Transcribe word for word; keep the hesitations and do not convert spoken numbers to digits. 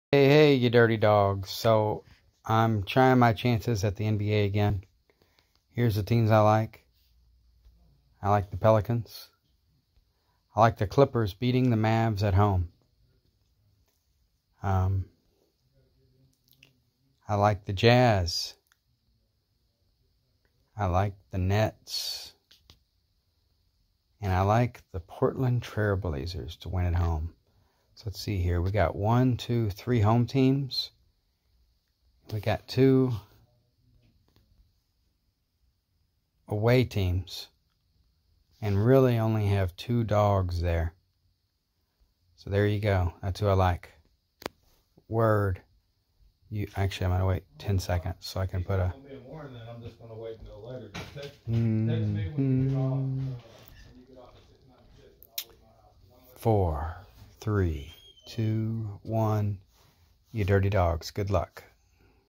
Hey, hey, you dirty dogs. So, I'm trying my chances at the N B A again. Here's the teams I like. I like the Pelicans. I like the Clippers beating the Mavs at home. Um, I like the Jazz. I like the Nets. And I like the Portland Trailblazers to win at home. So let's see here. We got one, two, three home teams. We got two away teams. And really only have two dogs there. So there you go. That's who I like. Word. You actually, I'm gonna wait ten seconds so I can put a. Mm-hmm. Four, three, two, one. You dirty dogs. Good luck.